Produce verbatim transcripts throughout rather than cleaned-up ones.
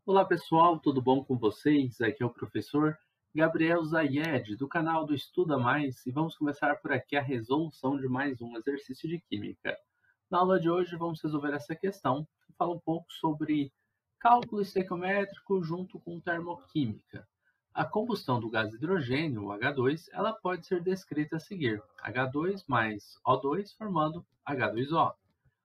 Olá pessoal, tudo bom com vocês? Aqui é o professor Gabriel Zayed, do canal do Estuda Mais, e vamos começar por aqui a resolução de mais um exercício de química. Na aula de hoje vamos resolver essa questão, que fala um pouco sobre cálculo estequiométrico junto com termoquímica. A combustão do gás hidrogênio, o H dois, ela pode ser descrita a seguir: H dois mais O dois formando H dois O.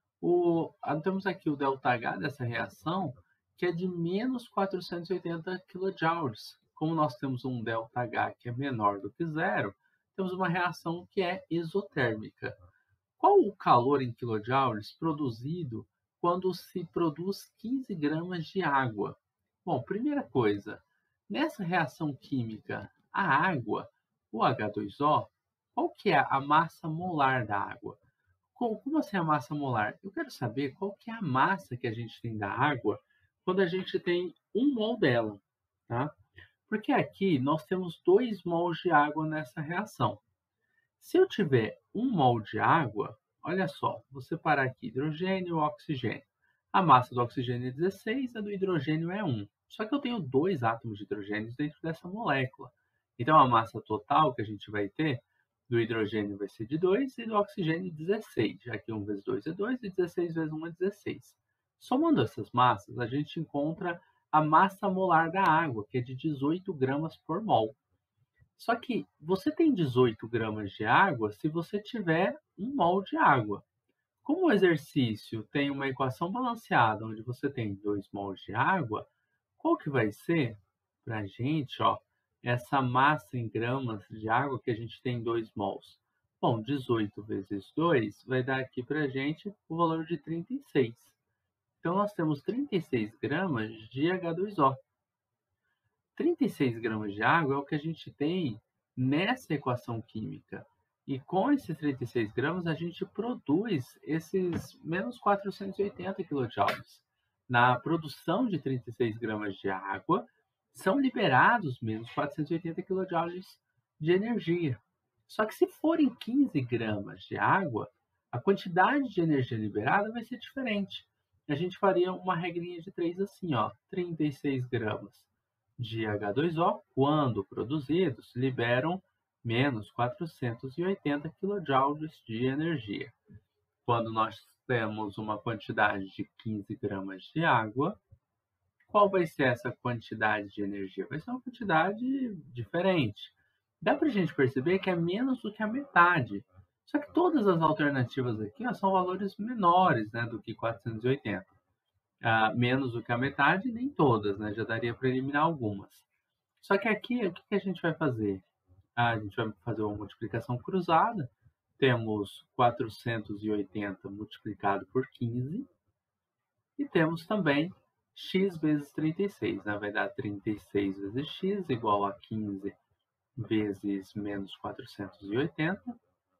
O, ah, temos aqui o ΔH dessa reação, que é de menos quatrocentos e oitenta quilojoules. Como nós temos um ΔH que é menor do que zero, temos uma reação que é exotérmica. Qual o calor em quilojoules produzido quando se produz quinze gramas de água? Bom, primeira coisa, nessa reação química, a água, o H dois O, qual que é a massa molar da água? Co como assim a massa molar? Eu quero saber qual que é a massa que a gente tem da água quando a gente tem um mol dela, tá? Porque aqui nós temos dois mols de água nessa reação. Se eu tiver um mol de água, olha só, vou separar aqui hidrogênio e oxigênio. A massa do oxigênio é dezesseis, a do hidrogênio é um. Só que eu tenho dois átomos de hidrogênio dentro dessa molécula. Então a massa total que a gente vai ter do hidrogênio vai ser de dois e do oxigênio dezesseis, já que um vezes dois é dois e dezesseis vezes um é dezesseis. Somando essas massas, a gente encontra a massa molar da água, que é de dezoito gramas por mol. Só que você tem dezoito gramas de água se você tiver um mol de água. Como o exercício tem uma equação balanceada, onde você tem dois mols de água, qual que vai ser para a gente, ó, essa massa em gramas de água que a gente tem dois mols? Bom, dezoito vezes dois vai dar aqui para a gente o valor de trinta e seis. Então, nós temos trinta e seis gramas de H dois O. trinta e seis gramas de água é o que a gente tem nessa equação química. E com esses trinta e seis gramas, a gente produz esses menos quatrocentos e oitenta quilojoules. Na produção de trinta e seis gramas de água, são liberados menos quatrocentos e oitenta quilojoules de energia. Só que se forem quinze gramas de água, a quantidade de energia liberada vai ser diferente. A gente faria uma regrinha de três assim, ó, trinta e seis gramas de H dois O, quando produzidos, liberam menos quatrocentos e oitenta quilojoules de energia. Quando nós temos uma quantidade de quinze gramas de água, qual vai ser essa quantidade de energia? Vai ser uma quantidade diferente. Dá para a gente perceber que é menos do que a metade. Só que todas as alternativas aqui, ó, são valores menores, né, do que quatrocentos e oitenta. Ah, menos do que a metade, nem todas, né? Já daria para eliminar algumas. Só que aqui, o que que a gente vai fazer? Ah, a gente vai fazer uma multiplicação cruzada. Temos quatrocentos e oitenta multiplicado por quinze. E temos também x vezes trinta e seis, né? Vai dar trinta e seis vezes x igual a quinze vezes menos quatrocentos e oitenta.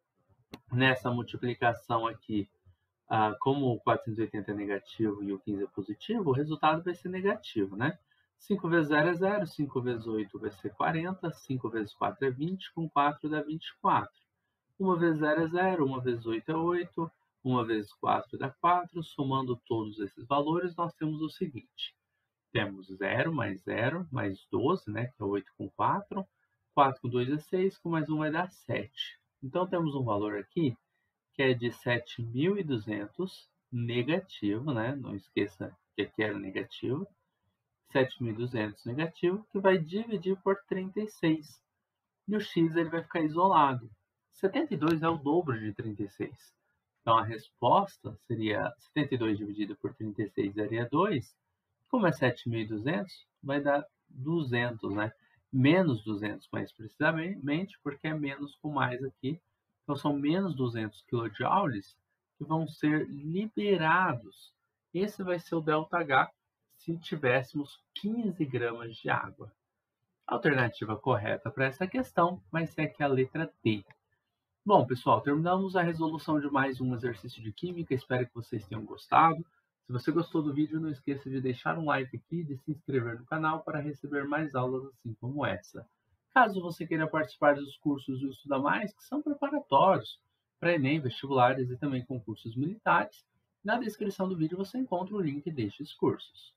Nessa multiplicação aqui, ah, como o quatrocentos e oitenta é negativo e o quinze é positivo, o resultado vai ser negativo, né? cinco vezes zero é zero, cinco vezes oito vai ser quarenta, cinco vezes quatro é vinte, com quatro dá vinte e quatro. uma vezes zero é zero, uma vezes oito é oito, uma vezes quatro dá quatro. Somando todos esses valores, nós temos o seguinte. Temos zero mais zero, mais doze, né, que é oito com quatro. quatro com dois é seis, com mais um vai dar sete. Então, temos um valor aqui que é de sete mil e duzentos negativo, né? Não esqueça que aqui era negativo. sete mil e duzentos negativo, que vai dividir por trinta e seis. E o x ele vai ficar isolado. setenta e dois é o dobro de trinta e seis. Então, a resposta seria setenta e dois dividido por trinta e seis daria dois. Como é sete mil e duzentos, vai dar duzentos, né? Menos duzentos, mais precisamente, porque é menos com mais aqui. Então, são menos duzentos quilojoules que vão ser liberados. Esse vai ser o ΔH se tivéssemos quinze gramas de água. A alternativa correta para essa questão vai ser aqui a letra D. Bom, pessoal, terminamos a resolução de mais um exercício de química. Espero que vocês tenham gostado. Se você gostou do vídeo, não esqueça de deixar um like aqui e de se inscrever no canal para receber mais aulas assim como essa. Caso você queira participar dos cursos do Estuda Mais, que são preparatórios para Enem, vestibulares e também concursos militares, na descrição do vídeo você encontra o link destes cursos.